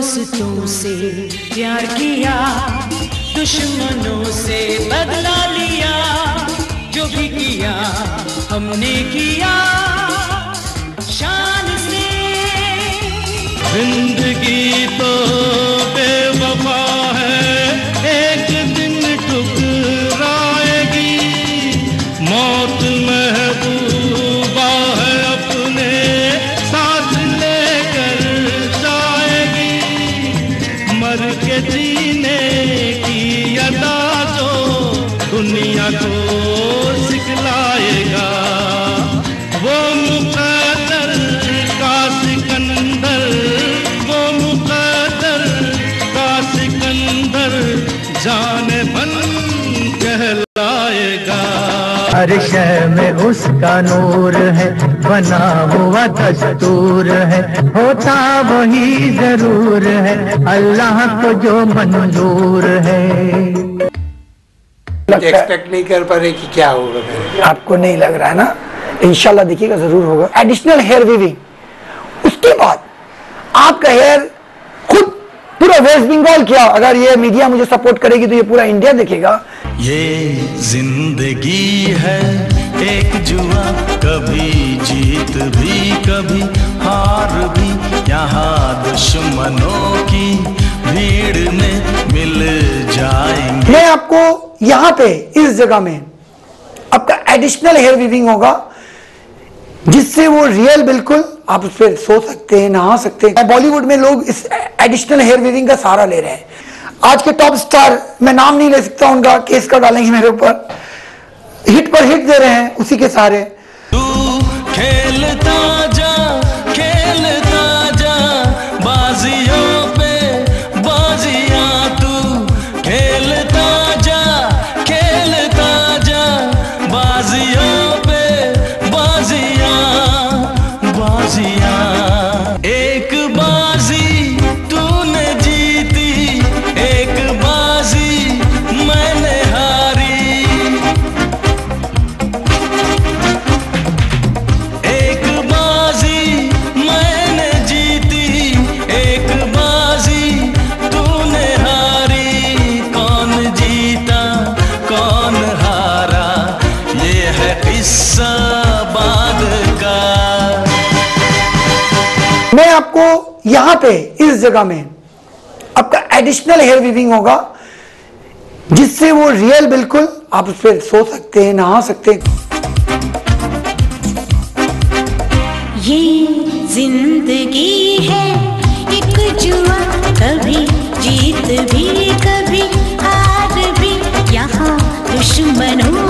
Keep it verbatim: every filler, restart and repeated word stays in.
दोस्तों से प्यार किया, दुश्मनों से बदला लिया, जो भी किया हमने किया शान से। जिंदगी तो बेवफा है, एक दिन ठुकराएगी, मौत महबूबा है अपने साथ लेकर जाएगी, मर के जीने की अदा जो दुनिया को सिखलाएगा, वो मुकद्दर का सिकंदर, वो मुकद्दर का सिकंदर जाने मन कहलाएगा। हर शय में उसका नूर है, बना हुआ दस्तूर है, होता वही जरूर है अल्लाह को जो मंजूर है। एक्सपेक्ट नहीं कर पा रहे कि क्या होगा। आपको नहीं लग रहा है ना? इंशाल्लाह देखिएगा जरूर होगा। एडिशनल हेयर वीविंग, उसके बाद आपका हेयर खुद पूरा वेस्ट बंगाल, क्या अगर ये मीडिया मुझे सपोर्ट करेगी तो ये पूरा इंडिया देखेगा। ये जिंदगी है एक जुआ, कभी जीत भी कभी हार भी, यहाँ दुश्मनों की भीड़ में मिल जाएंगे। मैं आपको यहाँ पे इस जगह में आपका एडिशनल हेयर वीविंग होगा, जिससे वो रियल बिल्कुल आप उस पर सो सकते हैं, नहा सकते हैं। बॉलीवुड में लोग इस एडिशनल हेयर वीविंग का सहारा ले रहे हैं। आज के टॉप स्टार, मैं नाम नहीं ले सकता उनका, केस का डालेंगे मेरे ऊपर, हिट पर हिट दे रहे हैं उसी के सहारे। तू खेलता जा, खेलता जा, बाजियों पे बाजियां तू खेलता जा, खेलता जा, बाजियों पे बाजियां बाजियां। एक बाजी तूने जीती, एक बाजी मैंने हारी, एक बाजी मैंने जीती, एक बाजी तूने हारी, कौन जीता कौन हारा ये है किस्सा बाद का। मैं आपको यहाँ पे इस जगह में आपका एडिशनल हेयर वीविंग होगा, जिससे वो रियल बिल्कुल आप उस पर सो सकते हैं, नहा सकते हैं। ये जिंदगी है एक जुआ, कभी जीत भी कभी हार भी, यहाँ दुश्मनों